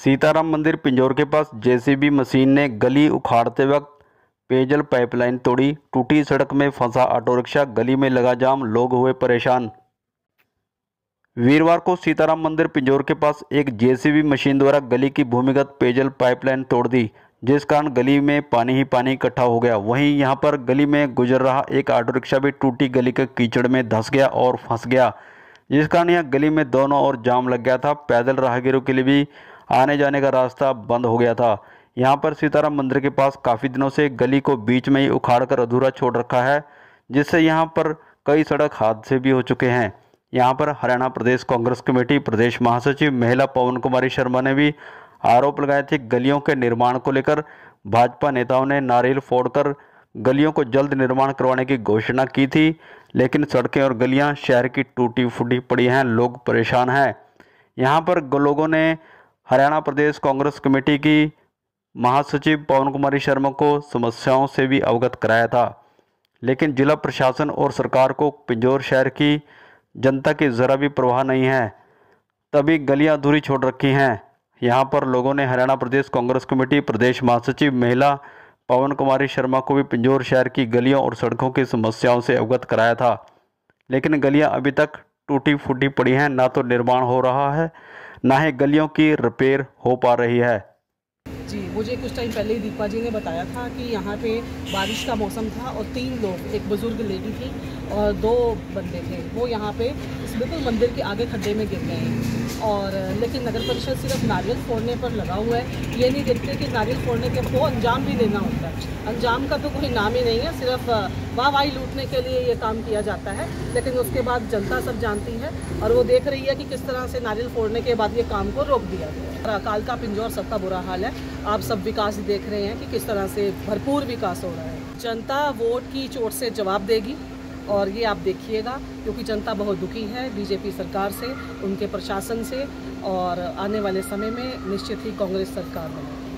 सीताराम मंदिर पिंजौर के पास JCB machine ने गली उखाड़ते वक्त पेयजल पाइपलाइन तोड़ी। टूटी सड़क में फंसा ऑटो रिक्शा, गली में लगा जाम, लोग हुए परेशान। वीरवार को सीताराम मंदिर पिंजौर के पास एक जेसीबी मशीन द्वारा गली की भूमिगत पेयजल पाइपलाइन तोड़ दी, जिस कारण गली में पानी ही पानी इकट्ठा हो गया। वहीं यहां पर गली में गुजर रहा एक ऑटो रिक्शा भी टूटी गली के कीचड़ में धंस गया और फंस गया, जिस कारण यह गली में दोनों ओर जाम लग गया था। पैदल राहगीरों के लिए भी आने जाने का रास्ता बंद हो गया था। यहाँ पर सीताराम मंदिर के पास काफ़ी दिनों से गली को बीच में ही उखाड़कर अधूरा छोड़ रखा है, जिससे यहाँ पर कई सड़क हादसे भी हो चुके हैं। यहाँ पर हरियाणा प्रदेश कांग्रेस कमेटी प्रदेश महासचिव महिला पवन कुमारी शर्मा ने भी आरोप लगाए थे। गलियों के निर्माण को लेकर भाजपा नेताओं ने नारियल फोड़कर गलियों को जल्द निर्माण करवाने की घोषणा की थी, लेकिन सड़कें और गलियां शहर की टूटी फूटी पड़ी हैं, लोग परेशान हैं। यहाँ पर लोगों ने हरियाणा प्रदेश कांग्रेस कमेटी की महासचिव पवन कुमारी शर्मा को समस्याओं से भी अवगत कराया था, लेकिन जिला प्रशासन और सरकार को पिंजौर शहर की जनता की ज़रा भी परवाह नहीं है, तभी गलियां अधूरी छोड़ रखी हैं। यहाँ पर लोगों ने हरियाणा प्रदेश कांग्रेस कमेटी प्रदेश महासचिव महिला पवन कुमारी शर्मा को भी पिंजौर शहर की गलियों और सड़कों की समस्याओं से अवगत कराया था, लेकिन गलियां अभी तक टूटी फूटी पड़ी हैं। ना तो निर्माण हो रहा है, ना ही गलियों की रिपेयर हो पा रही है। जी, मुझे कुछ टाइम पहले ही दीपा जी ने बताया था कि यहाँ पे बारिश का मौसम था और 3 लोग, एक बुजुर्ग लेडी थी और 2 बंदे थे, वो यहाँ पे इस बिल्कुल मंदिर के आगे खड्डे में गिर गए हैं। और लेकिन नगर परिषद सिर्फ नारियल फोड़ने पर लगा हुआ है, ये नहीं देखते कि नारियल फोड़ने के वो अंजाम भी देना होता है। अंजाम का तो कोई नाम ही नहीं है, सिर्फ वाहवाही लूटने के लिए ये काम किया जाता है। लेकिन उसके बाद जनता सब जानती है और वो देख रही है कि किस तरह से नारियल फोड़ने के बाद ये काम को रोक दिया गया। अकाल का पिंजौर सबका बुरा हाल है। आप सब विकास देख रहे हैं कि किस तरह से भरपूर विकास हो रहा है। जनता वोट की चोट से जवाब देगी और ये आप देखिएगा, क्योंकि जनता बहुत दुखी है बीजेपी सरकार से, उनके प्रशासन से, और आने वाले समय में निश्चित ही कांग्रेस सरकार बनेगी।